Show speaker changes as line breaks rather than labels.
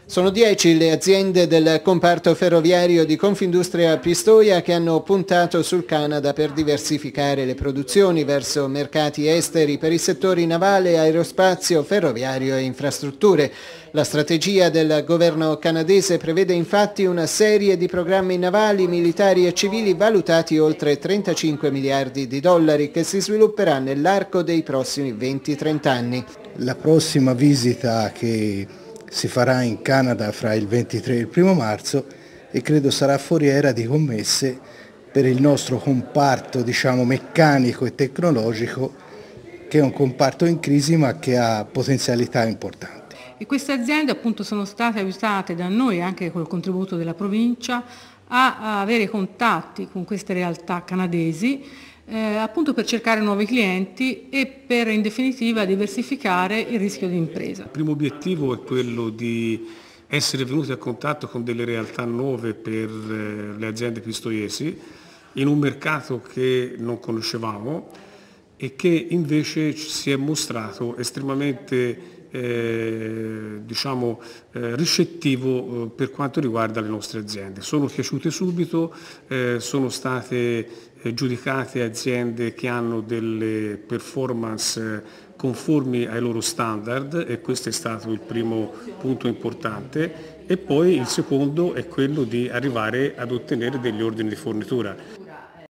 Sono 10 le aziende del comparto ferroviario di Confindustria Pistoia che hanno puntato sul Canada per diversificare le produzioni verso mercati esteri per i settori navale, aerospazio, ferroviario e infrastrutture. La strategia del governo canadese prevede infatti una serie di programmi navali, militari e civili valutati oltre 35 miliardi di dollari che si svilupperà nell'arco dei prossimi 20-30 anni.
La prossima visita che si farà in Canada fra il 23 e il 1 marzo e credo sarà foriera di commesse per il nostro comparto meccanico e tecnologico, che è un comparto in crisi ma che ha potenzialità importanti.
E queste aziende appunto sono state aiutate da noi, anche col contributo della provincia, a avere contatti con queste realtà canadesi appunto per cercare nuovi clienti e per in definitiva diversificare il rischio di impresa.
Il primo obiettivo è quello di essere venuti a contatto con delle realtà nuove per le aziende pistoiesi in un mercato che non conoscevamo e che invece si è mostrato estremamente ricettivo per quanto riguarda le nostre aziende. Sono piaciute subito, sono state giudicate aziende che hanno delle performance conformi ai loro standard e questo è stato il primo punto importante, e poi il secondo è quello di arrivare ad ottenere degli ordini di fornitura.